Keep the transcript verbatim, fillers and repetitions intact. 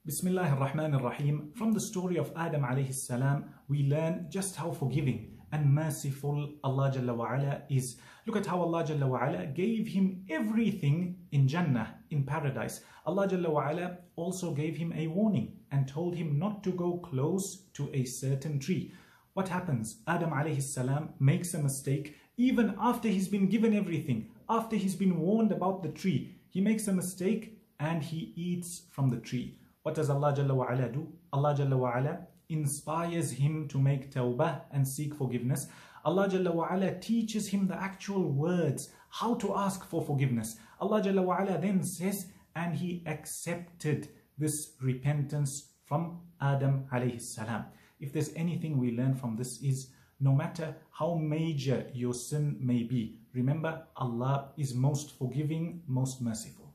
Bismillah ar-Rahman ar-Rahim. From the story of Adam alayhi salam, we learn just how forgiving and merciful Allah Jalla wa Ala is. Look at how Allah Jalla wa Ala gave him everything in Jannah, in paradise. Allah Jalla wa Ala also gave him a warning and told him not to go close to a certain tree. What happens? Adam alayhi salam makes a mistake even after he's been given everything, after he's been warned about the tree. He makes a mistake and he eats from the tree. What does Allah Jalla wa Ala do? Allah Jalla wa Ala inspires him to make tawbah and seek forgiveness. Allah Jalla wa Ala teaches him the actual words, how to ask for forgiveness. Allah Jalla wa Ala then says, and he accepted this repentance from Adam alayhi salam. If there's anything we learn from this is, no matter how major your sin may be, remember Allah is most forgiving, most merciful.